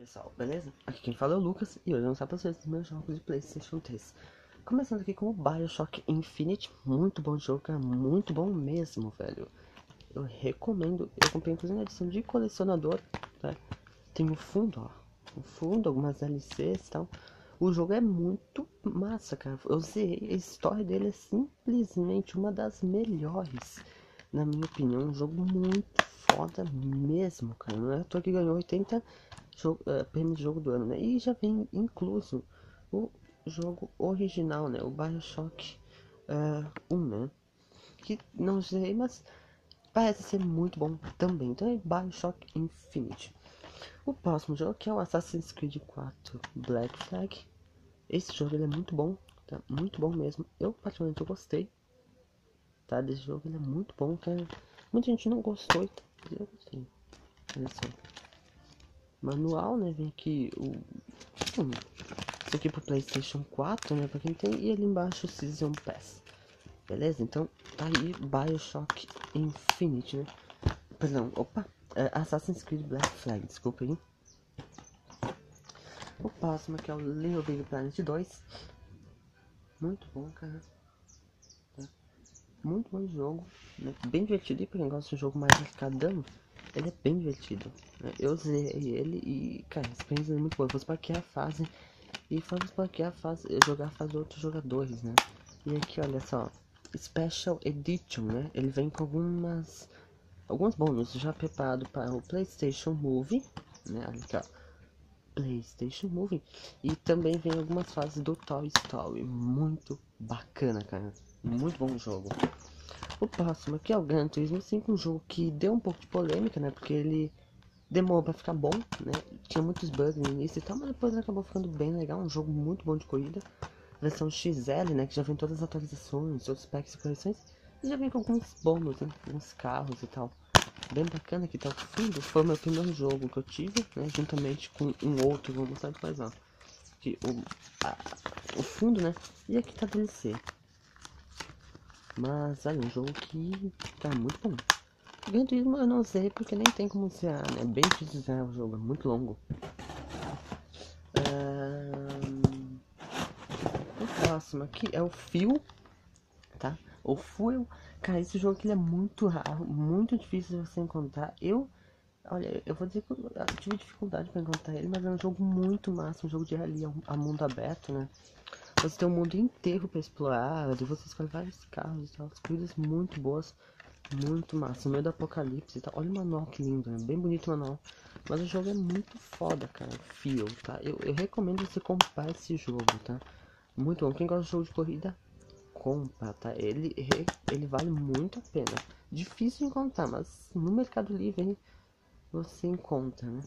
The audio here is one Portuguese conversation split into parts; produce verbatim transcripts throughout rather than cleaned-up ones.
Pessoal, beleza? Aqui quem fala é o Lucas e hoje eu vou mostrar pra vocês os meus jogos de Playstation três. Começando aqui com o BioShock Infinite, muito bom jogo, cara, muito bom mesmo, velho. Eu recomendo, eu comprei inclusive na edição de colecionador, tá? Tem o fundo, ó, o fundo, algumas D L Cs e tal. O jogo é muito massa, cara, eu zerei, a história dele é simplesmente uma das melhores, na minha opinião, um jogo muito foda mesmo, cara. Não é à toa que ganhou oitenta jogo, uh, prêmio de jogo do ano, né? E já vem incluso o jogo original, né? O BioShock uh, um, né? Que não sei, mas parece ser muito bom também. Então é BioShock Infinite. O próximo jogo que é o Assassin's Creed quatro Black Flag. Esse jogo ele é muito bom, tá? Muito bom mesmo. Eu particularmente eu gostei, tá? Desse jogo ele é muito bom, cara. Muita gente não gostou, então eu gostei. Olha só. Manual, né? Vem aqui o... Hum, isso aqui pro Playstation quatro, né? Pra quem tem. E ali embaixo o Season Pass. Beleza? Então tá aí BioShock Infinite, né? Perdão, opa. É Assassin's Creed Black Flag, desculpa aí. O próximo aqui é o Little Big Planet dois. Muito bom, cara. Tá? Muito bom jogo, né? Bem divertido. E pra quem gosta de um jogo mais arcadão, ele é bem divertido, né? Eu zerei ele e, cara, a experiência é muito boa. Eu vou desbloquear a fase e vou desbloquear a fase, jogar a fase de outros jogadores, né? E aqui, olha só, Special Edition, né? Ele vem com algumas alguns bônus já preparado para o PlayStation Movie, né? Olha aqui, ó, PlayStation Movie. E também vem algumas fases do Toy Story. Muito bacana, cara. Muito bom jogo. O próximo aqui é o Gran Turismo cinco, um jogo que deu um pouco de polêmica, né? Porque ele demorou pra ficar bom, né? Tinha muitos bugs no início e tal, mas depois ele acabou ficando bem legal. Um jogo muito bom de corrida. Versão X L, né? Que já vem todas as atualizações, outros packs e correções. E já vem com alguns bônus, né? Alguns carros e tal. Bem bacana que tá o fundo. Foi o meu primeiro jogo que eu tive, né? Juntamente com um outro, vou mostrar depois, ó. Que o, a, o fundo, né? E aqui tá D L C. Mas, olha, um jogo que tá muito bom. Gran Turismo eu não sei porque nem tem como zerar, né? É bem difícil de zerar o jogo, é muito longo. Um... O próximo aqui é o Fio, tá? O Fuel. Cara, esse jogo aqui ele é muito raro, muito difícil de você encontrar. Eu, olha, eu vou dizer que eu tive dificuldade para encontrar ele, mas é um jogo muito massa, um jogo de rally a mundo aberto, né? Você tem um mundo inteiro para explorar, e você escolhe vários carros e tal, as coisas muito boas, muito massa, no meio do apocalipse e tal. Olha o manual que lindo, né? Bem bonito o manual. Mas o jogo é muito foda, cara, Fio, tá? Eu, eu recomendo você comprar esse jogo, tá? Muito bom, quem gosta de jogo de corrida, compra, tá? Ele, ele vale muito a pena. Difícil de encontrar, mas no Mercado Livre você encontra, né?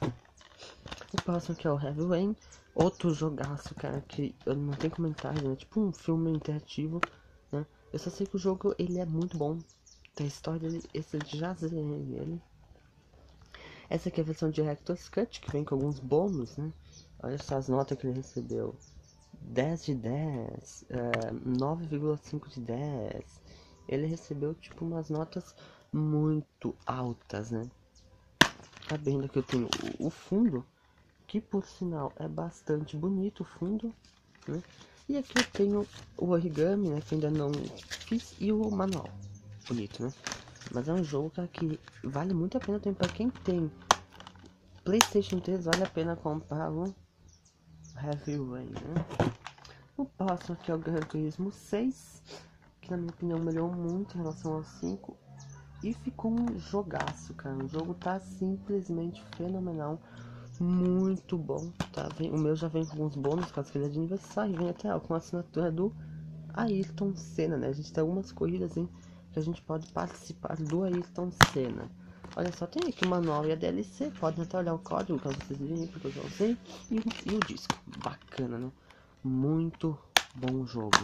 O próximo aqui é o Heavy Rain, outro jogaço, cara, que eu não tenho comentário, né? Tipo um filme interativo, né? Eu só sei que o jogo, ele é muito bom. Tem a história dele, esse eu já zerei ele. Essa aqui é a versão Director's Cut, que vem com alguns bônus, né? Olha só as notas que ele recebeu. dez de dez, uh, nove vírgula cinco de dez. Ele recebeu, tipo, umas notas muito altas, né? Tá vendo que eu tenho o, o fundo, que por sinal é bastante bonito o fundo, né? E aqui eu tenho o origami, né, que ainda não fiz, e o manual, bonito, né? Mas é um jogo, cara, que vale muito a pena também pra quem tem PlayStation três, vale a pena comprar o Heavy Rain, né? O próximo aqui é o Gran Turismo seis, que na minha opinião melhorou muito em relação ao cinco. E ficou um jogaço, cara. O jogo tá simplesmente fenomenal. Muito bom, tá? Vem, o meu já vem com alguns bônus, caso que ele é de aniversário. Vem até ó, com a assinatura do Ayrton Senna, né? A gente tem algumas corridas hein, que a gente pode participar do Ayrton Senna. Olha só, tem aqui o manual e a D L C. Podem até olhar o código, caso vocês virem, porque eu já usei. E, e o disco. Bacana, né? Muito bom jogo.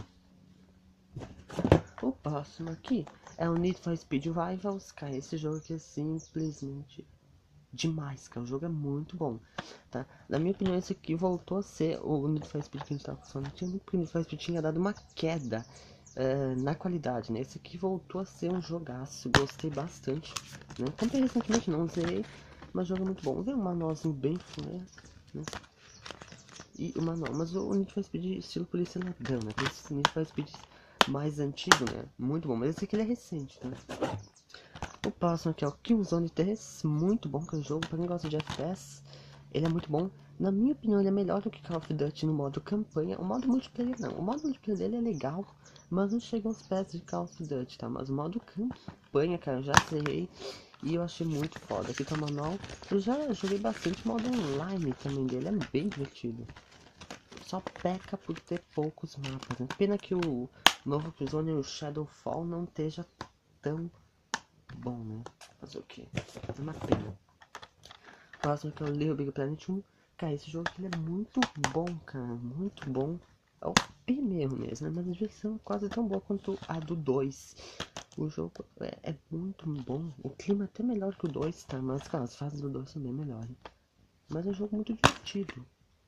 O próximo aqui é o Need for Speed Rivals, cara. Esse jogo aqui é simplesmente demais, cara. O jogo é muito bom, tá? Na minha opinião, esse aqui voltou a ser o Need for Speed que a gente tava falando. Tinha muito que o Need for Speed tinha dado uma queda uh, na qualidade, né? Esse aqui voltou a ser um jogaço. Gostei bastante, né? Comprei recentemente, não zerei, Mas o jogo é muito bom. Vem um manualzinho bem fuleiro, né? E o manual, mas o Need for Speed estilo polícia ladrão, né? Esse Need for Speed mais antigo, né? Muito bom, mas esse aqui ele é recente, tá? O próximo aqui é o Killzone três, muito bom que é o jogo, pra quem gosta de F P S, ele é muito bom. Na minha opinião, ele é melhor do que Call of Duty no modo campanha. O modo multiplayer não, o modo multiplayer dele é legal, mas não chega aos pés de Call of Duty, tá? Mas o modo campanha, cara, eu já zerei e eu achei muito foda. Aqui tá o manual, eu já joguei bastante o modo online também dele, é bem divertido. Só peca por ter poucos mapas, né? Pena que o novo Killzone, o Shadowfall, não esteja tão bom, né? Fazer o que? É uma pena. O próximo que é o Little Big Planet um. Cara, esse jogo aqui ele é muito bom, cara. Muito bom. É o primeiro mesmo, né? Mas a versão é quase tão boa quanto a do dois. O jogo é, é muito bom. O clima é até melhor que o dois, tá? Mas, cara, as fases do dois são bem melhores. Mas é um jogo muito divertido.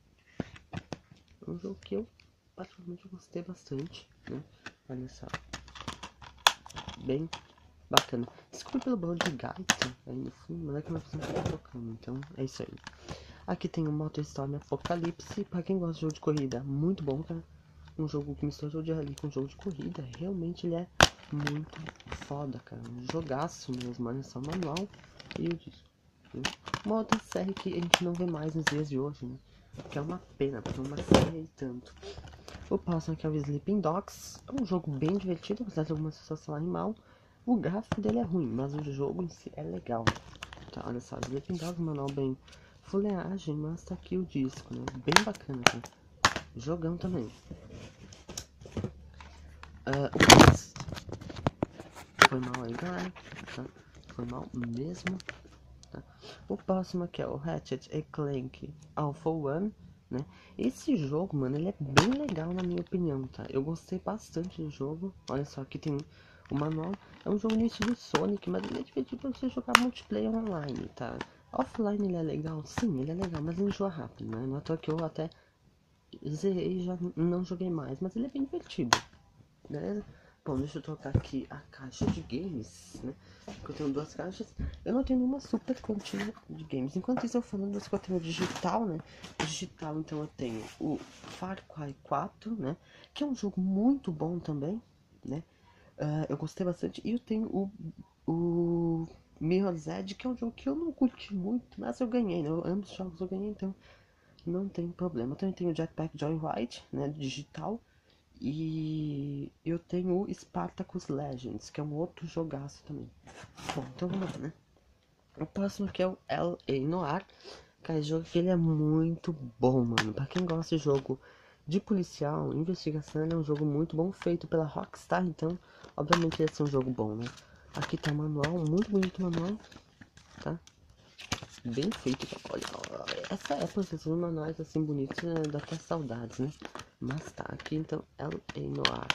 É um jogo que eu particularmente gostei bastante, né? Olha só. Bem bacana. Desculpa pelo barulho de gaita aí no fundo, mas é que meu vizinho tá tocando, então é isso aí. Aqui tem o MotorStorm Apocalipse, pra quem gosta de jogo de corrida, muito bom, cara. Um jogo que mistura jogo de rally com jogo de corrida, realmente ele é muito foda, cara. Um jogaço mesmo, olha só o manual e o disco. Né? Uma outra série que a gente não vê mais nos dias de hoje, né? Que é uma pena, porque é uma série e tanto. O próximo aqui é o Sleeping Dogs, é um jogo bem divertido, apesar de algumas pessoas falarem mal. O gráfico dele é ruim, mas o jogo em si é legal. Tá, olha só, Sleeping Dogs, manual bem fuleagem, mas tá aqui o disco, né? Bem bacana, tá? Jogão também. Uh, o Pix. Foi mal aí, galera. Tá? Foi mal mesmo. Tá? O próximo aqui é o Ratchet and Clank All for One, né? Esse jogo, mano, ele é bem legal na minha opinião, tá? Eu gostei bastante do jogo. Olha só, aqui tem o manual. É um jogo no estilo Sonic, mas ele é divertido pra você jogar multiplayer online, tá? Offline ele é legal? Sim, ele é legal, mas ele enjoa rápido, né? Não é que eu até zerei e já não joguei mais, mas ele é bem divertido, beleza? Bom, deixa eu trocar aqui a caixa de games, né? Porque eu tenho duas caixas. Eu não tenho nenhuma super quantia de games. Enquanto isso, eu falando das que eu tenho digital, né? Digital, então eu tenho o Far Cry quatro, né? Que é um jogo muito bom também, né? Uh, eu gostei bastante. E eu tenho o, o Mirror's Edge, que é um jogo que eu não curti muito, mas eu ganhei, né? Ambos os jogos eu ganhei, então não tem problema. Eu também tenho o Jetpack Joyride, né? Digital. E eu tenho o Spartacus Legends, que é um outro jogaço também. Bom, então vamos lá, né? O próximo aqui é o L A Noire. Cara, esse jogo aqui ele é muito bom, mano. Pra quem gosta de jogo de policial, investigação, ele é um jogo muito bom, feito pela Rockstar. Então, obviamente, esse é um jogo bom, né? Aqui tá o manual, muito bonito o manual, tá? Bem feito, olha, olha, essa época, esses manuais assim bonitos, né, dá até saudades, né? Mas tá, aqui então, L A Noire.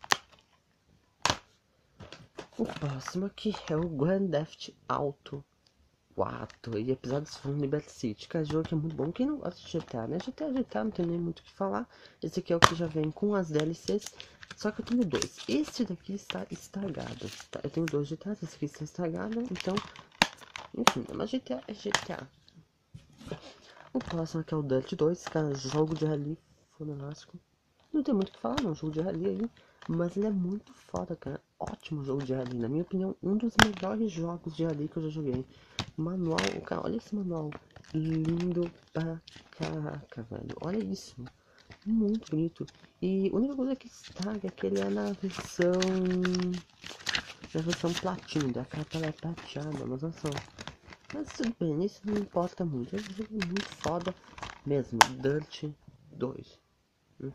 O próximo aqui é o Grand Theft Auto quatro, e episódios falando Liberty City, que é um jogo que é muito bom. Quem não gosta de G T A, né? G T A, G T A, não tem nem muito o que falar. Esse aqui é o que já vem com as D L Cs, só que eu tenho dois. Esse daqui está estragado, tá? Eu tenho dois G T As, esse aqui está estragado, então... Enfim, mas G T A é G T A. O próximo aqui é o Dirt dois, cara, jogo de rally fodástico. Não tem muito o que falar não, jogo de rally aí, mas ele é muito foda, cara. Ótimo jogo de rally, na minha opinião, um dos melhores jogos de rally que eu já joguei. Manual, cara, olha esse manual, lindo pra caraca, velho, olha isso, muito bonito. E a única coisa que estraga é que ele é na versão, na versão platina, a capa é prateada, mas olha só. Mas tudo bem, isso não importa muito, é um jogo muito foda mesmo, Dirt dois. Hum.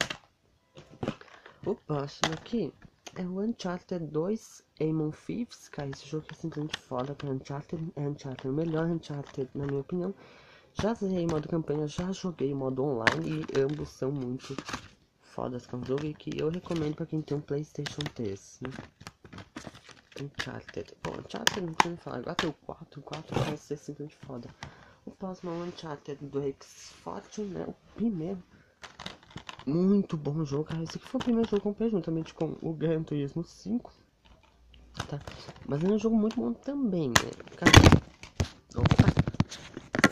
O próximo aqui é o Uncharted dois Among Thieves, cara, esse jogo é simplesmente foda, que é Uncharted, é Uncharted, o melhor Uncharted na minha opinião. Já zerei modo campanha, já joguei modo online e ambos são muito fodas, que é um jogo que eu recomendo pra quem tem um PlayStation três, né? Uncharted, bom, Uncharted não tem o que falar, agora tem o quatro, o quatro vai ser simplesmente foda. O próximo é o Uncharted dois Fortune, né, o primeiro. Muito bom jogo, cara. Esse aqui foi o primeiro jogo que eu comprei juntamente com o Gran Turismo cinco, tá? Mas ele é um jogo muito bom também, né? Cara, opa,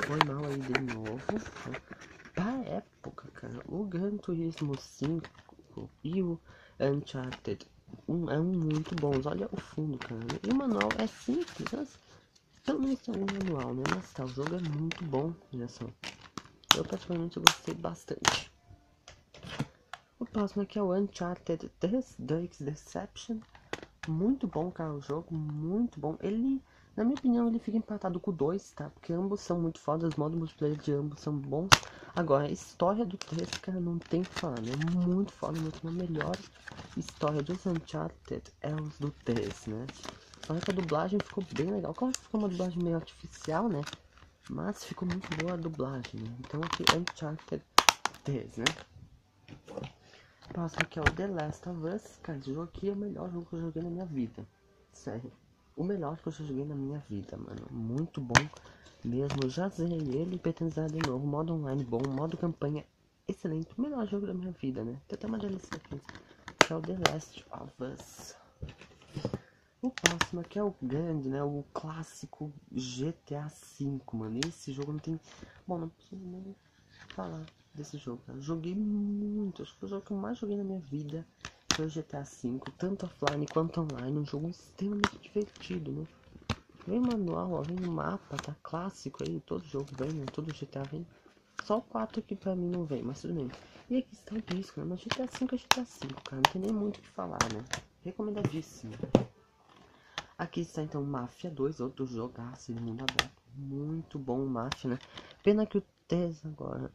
foi mal aí de novo. Né? Pra época, cara, o Gran Turismo cinco e o Uncharted um, é um muito bons. Olha o fundo, cara. E o manual é simples, mas pelo menos tem um manual, né? Mas tá, o jogo é muito bom, olha só. Eu praticamente gostei bastante. O próximo aqui é o Uncharted três Drake's Deception. Muito bom, cara, o jogo, muito bom. Ele, na minha opinião, ele fica empatado com o dois, tá? Porque ambos são muito fodas, os modos multiplayer de ambos são bons. Agora, a história do três, cara, não tem o que falar, né? Muito foda, muito uma melhor história dos Uncharted é os do três, né? Só que a dublagem ficou bem legal. Claro que ficou uma dublagem meio artificial, né? Mas ficou muito boa a dublagem, né? Então aqui Uncharted três, né? Próximo aqui é o The Last of Us. Cara, esse jogo aqui é o melhor jogo que eu joguei na minha vida. Sério. O melhor que eu já joguei na minha vida, mano. Muito bom mesmo. Eu já zerei ele e pretendo zerar de novo. Modo online bom, modo campanha excelente. O melhor jogo da minha vida, né? Tem até uma D L C aqui. Que é o The Last of Us. O próximo aqui é o grande, né? O clássico G T A cinco, mano. Esse jogo não tem... Bom, não preciso nem falar desse jogo, cara. Joguei muito. Acho que foi o jogo que eu mais joguei na minha vida foi o G T A cinco. Tanto offline quanto online. Um jogo extremamente divertido, né? Vem manual, ó, vem no mapa, tá clássico aí. Todo jogo vem, né? Todo G T A vem. Só o quatro que pra mim não vem, mas tudo bem. E aqui está o disco, né? Mas G T A cinco é G T A cinco, cara. Não tem nem muito o que falar, né? Recomendadíssimo. Aqui está então Mafia dois, outro jogaço de mundo aberto. Muito bom o Mafia, né? Pena que o três agora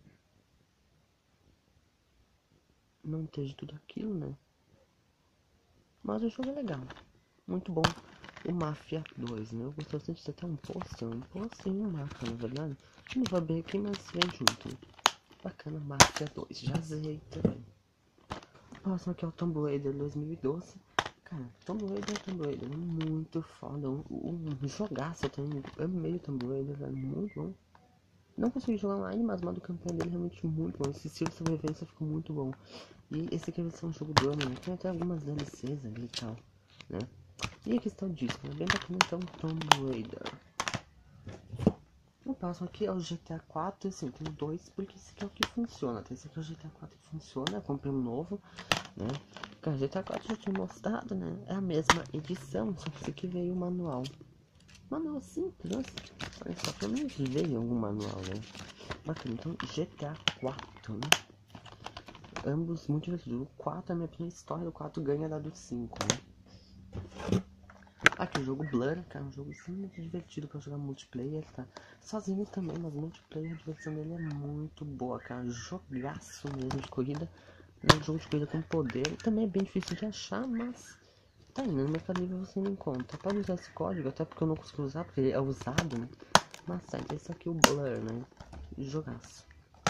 não esteja tudo aquilo, né? Mas o jogo é legal. Muito bom. O Mafia dois, né? Eu gostei bastante de até um pôster. Um pôster e um mapa, na verdade. Não vou abrir aqui, mas vem junto. Né? Bacana, Mafia dois. Já zerei também. O próximo aqui é o Tomb Raider dois mil e doze. Cara, Tomb Raider é Tomb Raider, muito foda, um, um, um jogaço, eu também amei o Tomb Raider, é muito bom. Não consegui jogar online, mas o modo campanha dele é realmente muito bom, esse estilo de sobrevivência ficou muito bom. E esse aqui vai ser um jogo do ano, né? Tem até algumas D L Cs ali e tal, né? E aqui está o disco, né? Bem bacana, então, Tomb Raider. O próximo aqui é o G T A quatro, assim, tem dois, porque esse aqui é o que funciona, tá? Esse aqui é o G T A quatro que funciona, eu comprei um novo, né? Cara, G T A quatro já tinha mostrado, né? É a mesma edição, só que esse aqui veio o manual. Manual simples, nossa. Olha só, pelo menos veio algum manual, né? Bacana, então G T A quatro, né? Ambos muito divertidos. O quatro, a minha opinião, a história do quatro ganha da do cinco, né? Aqui o jogo Blur, cara, um jogo extremamente divertido pra jogar multiplayer, tá? Sozinho também, mas multiplayer, a diversão dele é muito boa, cara. Jogaço mesmo de corrida. É um jogo de corrida com poder. Também é bem difícil de achar, mas tá aí, né? No Mercado Livre você não encontra. Pode usar esse código, até porque eu não consigo usar, porque ele é usado, né? Mas tá, então esse aqui é o Blur, né? Jogaço.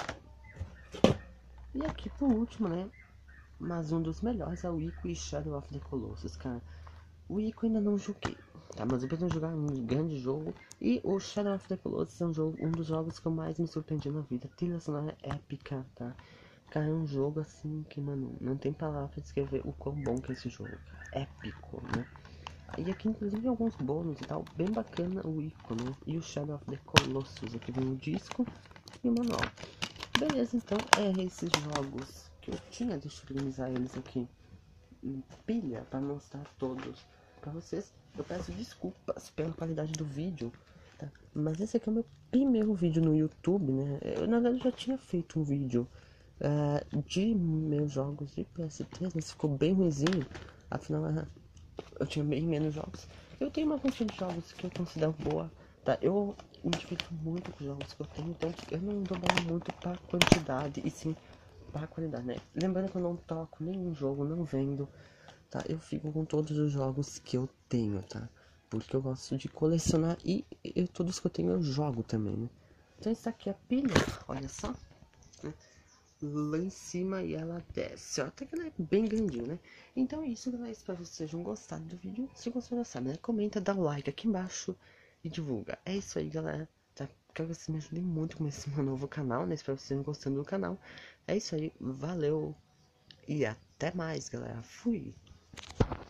E aqui por último, né? Mas um dos melhores é o Ico e Shadow of the Colossus, cara. O Ico ainda não joguei, tá? Mas eu pretendo jogar um grande jogo. E o Shadow of the Colossus é um, jogo, um dos jogos que eu mais me surpreendi na vida. Trilha sonora épica, tá? Cara, é um jogo assim que, mano, não tem palavra pra descrever o quão bom que é esse jogo, cara. Épico, né? E aqui, inclusive, alguns bônus e tal. Bem bacana o Ico, né? E o Shadow of the Colossus. Aqui vem o disco e o manual. Beleza, então é esses jogos que eu tinha. Deixa eu organizar eles aqui em pilha para mostrar todos para vocês. Eu peço desculpas pela qualidade do vídeo, tá? Mas esse aqui é o meu primeiro vídeo no YouTube, né? Eu na verdade já tinha feito um vídeo uh, de meus jogos de P S três, mas ficou bem ruimzinho. Afinal, uh, eu tinha bem menos jogos. Eu tenho uma quantidade de jogos que eu considero boa, tá? Eu me divirto muito com os jogos que eu tenho, então eu não dou bola muito para quantidade e sim para qualidade, né? Lembrando que eu não toco nenhum jogo, não vendo, tá? Eu fico com todos os jogos que eu tenho, tá? Porque eu gosto de colecionar e eu, todos que eu tenho eu jogo também, né? Então essa aqui é a pilha, olha só, né? Lá em cima e ela desce, ó, até que ela é bem grandinha, né? Então é isso, galera, espero que vocês tenham gostado do vídeo. Se você já sabe, né? Comenta, dá o like aqui embaixo e divulga. É isso aí, galera, tá? Quero que vocês me ajudem muito com esse meu novo canal, né? Espero que vocês estejam gostando do canal. É isso aí, valeu e até mais, galera. Fui!